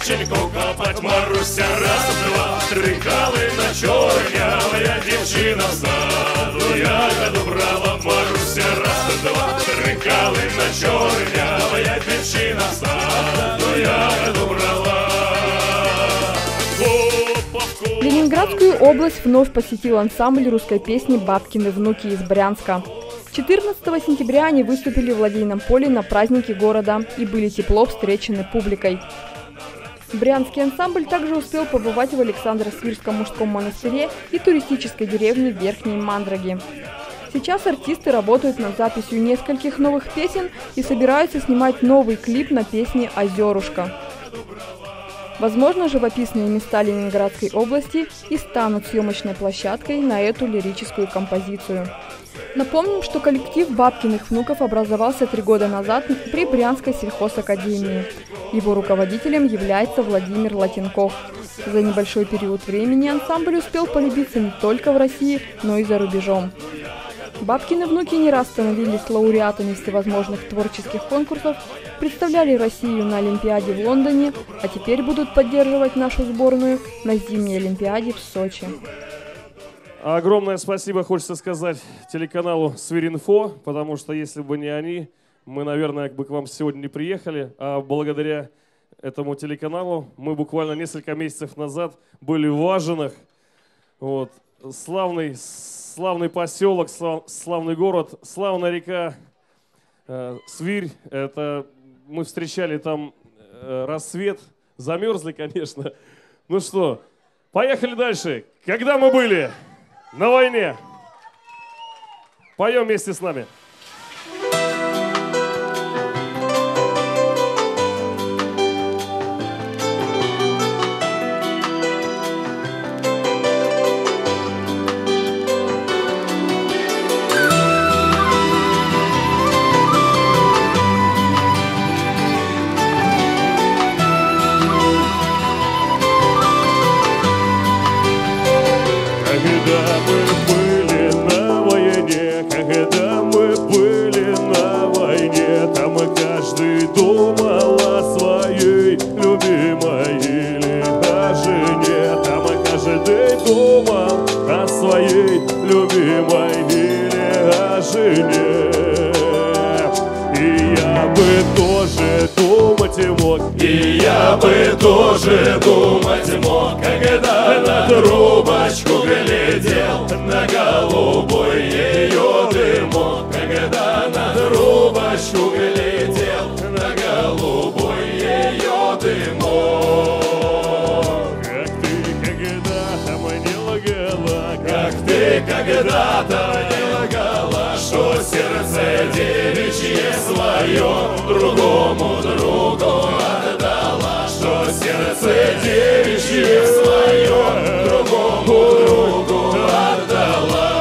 печеньку копать. Маруся, раз-два, три калина чорнявая дівчина в саду ягоду брала. Маруся, раз-два, три калина чорнявая дівчина в саду ягоду брала. Ленинградскую область вновь посетил ансамбль русской песни «Бабкины внуки» из Брянска. 14 сентября они выступили в Ладейном поле на празднике города и были тепло встречены публикой. Брянский ансамбль также успел побывать в Александро-Свирском мужском монастыре и туристической деревне Верхней Мандраги. Сейчас артисты работают над записью нескольких новых песен и собираются снимать новый клип на песни «Озерушка». Возможно, живописные места Ленинградской области и станут съемочной площадкой на эту лирическую композицию. Напомним, что коллектив «Бабкиных внуков» образовался 3 года назад при Брянской сельхозакадемии. Его руководителем является Владимир Латенков. За небольшой период времени ансамбль успел полюбиться не только в России, но и за рубежом. «Бабкины внуки» не раз становились лауреатами всевозможных творческих конкурсов, представляли Россию на Олимпиаде в Лондоне, а теперь будут поддерживать нашу сборную на зимней Олимпиаде в Сочи. Огромное спасибо, хочется сказать, телеканалу «Свиринфо», потому что если бы не они, мы, наверное, бы к вам сегодня не приехали, а благодаря этому телеканалу мы буквально несколько месяцев назад были в Важинах. Вот. Славный поселок, славный город, славная река Свирь. Это мы встречали там рассвет, замерзли, конечно. Ну что, поехали дальше. Когда мы были на войне, поем вместе с нами. И я бы тоже думать мог, когда на трубочку глядел, на голубой ее дымок, когда на трубочку глядел, на голубой ее дымок. Как ты когда-то мне лгала, как ты когда-то не лгала, что сердце девичье свое другому другу отдала, что сердце девичье свое другому другу отдала.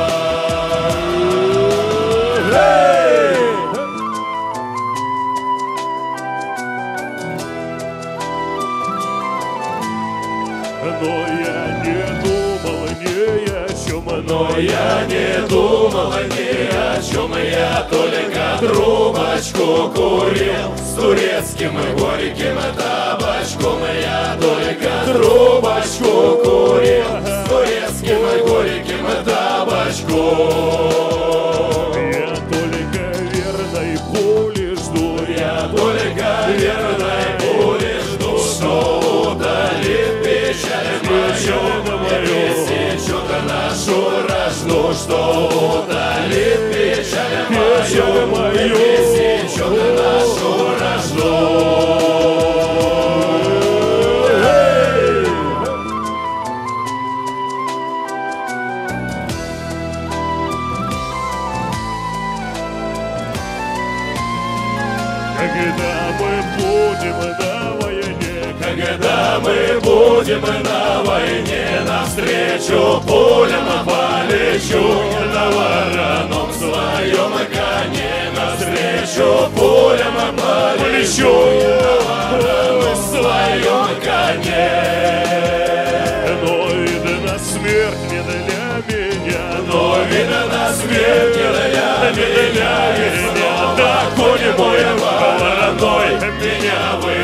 Но я не думал ни о чем, я только трубочку курил с турецким горьким табачком. Я только трубочку курил с турецким горьким табачком. Я только верной пули жду, я только верной пули жду, что удалит печаль мою, нашу вражду, что удалит печаль мою, пересечет нашу вражду. Когда мы будем на войне, когда мы будем на войне, навстречу пулям полечу на вороном своем коне, навстречу пулям полечу на вороном своем коне. Но видно смерть не для меня, но видно смерть не для меня, да конь мой вороной меня вы